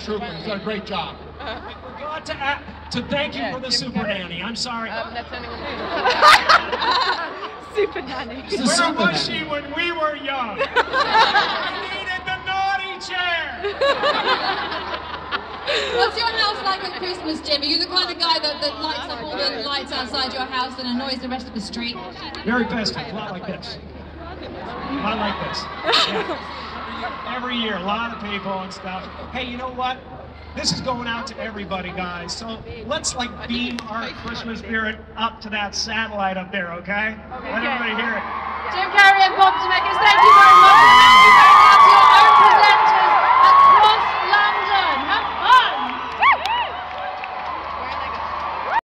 trooper. He's done a great job. I forgot to thank you for the Super Nanny. I'm sorry. That's only Super Nanny. Where was she when we were young? I needed the naughty chair. What's your house like at Christmas, Jim? Are you the kind of guy that lights up all the lights outside your house and annoys the rest of the street? Very festive, a lot like this. A lot like this. Yeah. Every year, a lot of people and stuff. Hey, you know what? This is going out to everybody, guys. So let's like beam our Christmas spirit up to that satellite up there, okay? Let everybody hear it. Jim Carrey and Bob Zemeckis, thank you very much.